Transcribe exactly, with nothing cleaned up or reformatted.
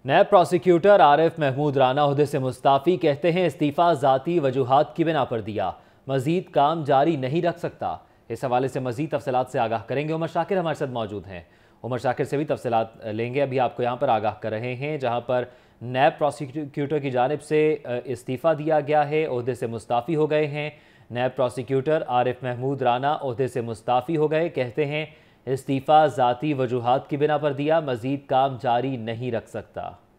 नैब prosecutor Arif Mahmood Rana ओहदे से Mustafi, कहते हैं इस्तीफ़ा ज़ाती वजूहात की बिना पर दिया, मज़ीद काम जारी नहीं रख सकता। इस हवाले से मज़ीद तफसीलात से आगाह करेंगे उमर शाकिर हमारे साथ मौजूद हैं। उमर शाकिर से भी तफसीलात लेंगे। अभी आपको यहाँ पर आगाह कर रहे हैं जहाँ पर नैब प्रोसेक्यूटर की जानिब से इस्तीफ़ा दिया गया है, ओहदे से मुस्ताफ़ी हो गए हैं। नैब प्रोसेक्यूटर आरिफ महमूद राना ओहदे से मुस्ताफ़ी हो गए, कहते हैं इस्तीफ़ा ज़ाती वजूहात की बिना पर दिया, मज़ीद काम जारी नहीं रख सकता।